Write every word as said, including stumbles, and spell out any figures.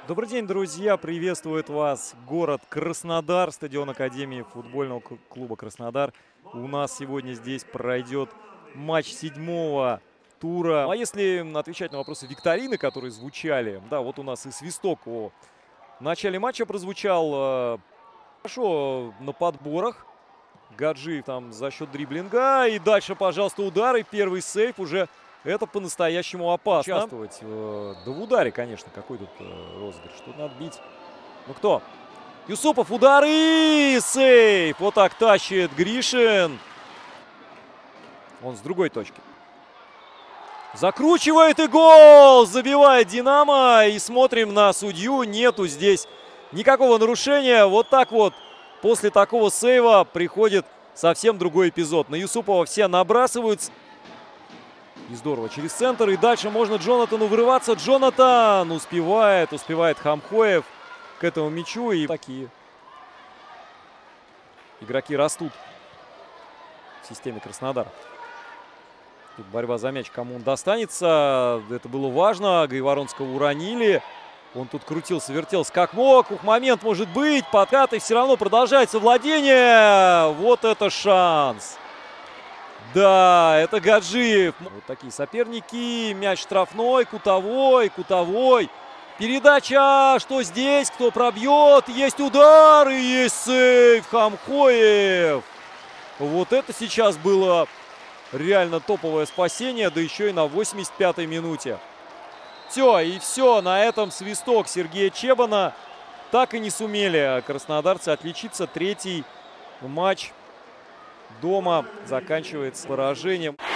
Добрый день, друзья! Приветствует вас город Краснодар, стадион Академии футбольного клуба «Краснодар». У нас сегодня здесь пройдет матч седьмого тура. А если отвечать на вопросы викторины, которые звучали, да, вот у нас и свисток о начале матча прозвучал. Хорошо на подборах. Гаджиев там за счет дриблинга. И дальше, пожалуйста, удары. Первый сейв уже. Это по-настоящему опасно. Участвовать. Э, да в ударе, конечно. Какой тут э, розыгрыш? Тут надо бить. Ну кто? Юсупов, удар и сейв. Вот так тащит Гришин. Он с другой точки. Закручивает и гол! Забивает Динамо. И смотрим на судью. Нету здесь никакого нарушения. Вот так вот после такого сейва приходит совсем другой эпизод. На Юсупова все набрасываются. И здорово через центр. И дальше можно Джонатану вырываться. Джонатан успевает. Успевает Хамхоев к этому мячу. И такие игроки растут в системе Краснодара. Тут борьба за мяч. Кому он достанется. Это было важно. Гайворонского уронили. Он тут крутился, вертелся как мог. Ух, момент может быть. Подкат. И все равно продолжается владение. Вот это шанс. Да, это Гаджиев. Вот такие соперники. Мяч штрафной, Кутовой, Кутовой. Передача. Что здесь? Кто пробьет? Есть удар и есть сейв. Хамхоев. Вот это сейчас было реально топовое спасение. Да еще и на восемьдесят пятой минуте. Все, и все. На этом свисток Сергея Чебана. Так и не сумели краснодарцы отличиться. Третий матч дома заканчивается поражением.